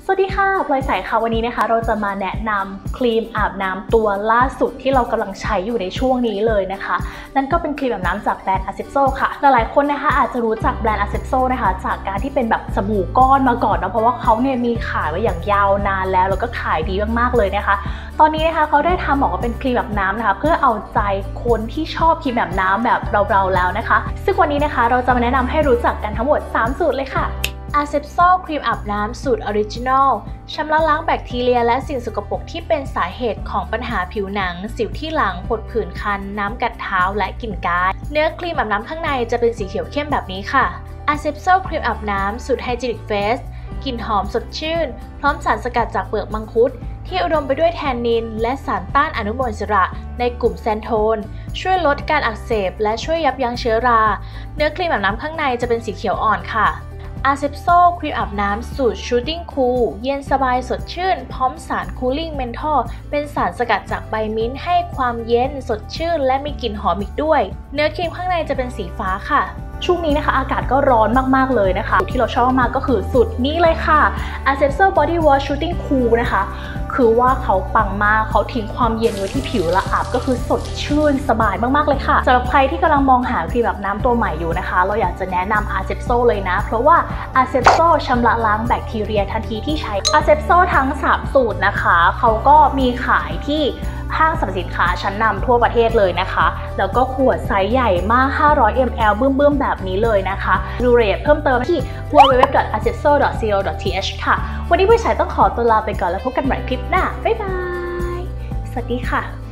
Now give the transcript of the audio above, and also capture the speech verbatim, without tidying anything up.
สวัสดีค่ะพลอยใสค่ะวันนี้นะคะเราจะมาแนะนำครีมอาบน้ำตัวล่าสุดที่เรากำลังใช้อยู่ในช่วงนี้เลยนะคะนั่นก็เป็นครีมอาบน้ำจากแบรนด์ Acipso ค่ะหลายๆคนนะคะอาจจะรู้จักแบรนด์ Acipso นะคะจากการที่เป็นแบบสบู่ก้อนมาก่อนนะเพราะว่าเขาเนี่ยมีขายมาอย่างยาวนานแล้วแล้วก็ขายดีมากๆเลยนะคะตอนนี้นะคะเขาได้ทำออกมาเป็นครีมอาบน้ำนะคะเพื่อเอาใจคนที่ชอบครีมอาบน้ำแบบเราๆแล้วนะคะซึ่งวันนี้นะคะเราจะมาแนะนำให้รู้จักกันทั้งหมดสามสูตรเลยค่ะ Acipso ครีมอาบน้ำสูตรออริจินอลชำระล้างแบคทีเรียและสิ่งสกปรกที่เป็นสาเหตุของปัญหาผิวหนังสิวที่หลังผดผื่นคันน้ำกัดเท้าและกลิ่นกายเนื้อครีมอาบน้ำข้างในจะเป็นสีเขียวเข้มแบบนี้ค่ะ Acipso ครีมอาบน้ำสูตร Hygienic Face กลิ่นหอมสดชื่นพร้อมสารสกัดจากเปลือกมังคุดที่อุดมไปด้วยแทนนินและสารต้านอนุมูลอิสระในกลุ่มแซนโทนช่วยลดการอักเสบและช่วยยับยั้งเชื้อราเนื้อครีมอาบน้ำข้างในจะเป็นสีเขียวอ่อนค่ะAcipso ครีมอาบน้ำสูตร Shooting Cool เย็นสบายสดชื่นพร้อมสาร Cooling Menthol เป็นสารสกัดจากใบมิ้นท์ให้ความเย็นสดชื่นและมีกลิ่นหอมอีกด้วยเนื้อครีมข้างในจะเป็นสีฟ้าค่ะช่วงนี้นะคะอากาศก็ร้อนมากๆเลยนะคะที่เราชอบมากก็คือสูตรนี้เลยค่ะ Acipso Body Wash Shooting Cool นะคะคือว่าเขาปังมากเขาทิ้งความเย็นไว้ที่ผิวและอาบก็คือสดชื่นสบายมากๆเลยค่ะสำหรับใครที่กำลังมองหาครีมอาบน้ำตัวใหม่อยู่นะคะเราอยากจะแนะนำ Acipso เลยนะเพราะว่า Acipso ชำระล้างแบคทีเรียทันทีที่ใช้ Acipso ทั้งสามสูตรนะคะเขาก็มีขายที่ห้างสรรพสินค้าชั้นนำทั่วประเทศเลยนะคะแล้วก็ขวดไซส์ใหญ่มากห้าร้อยมิลลิลิตร บึ้มๆแบบนี้เลยนะคะดูรายละเอียดเพิ่มเติมที่ ดับเบิลยู ดับเบิลยู ดับเบิลยู ดอท acipso ดอท ซี โอ ดอท ที เอช ค่ะวันนี้ผู้ชายต้องขอตัวลาไปก่อนแล้วพบกันใหม่คลิปหน้าบ๊ายบายสวัสดีค่ะ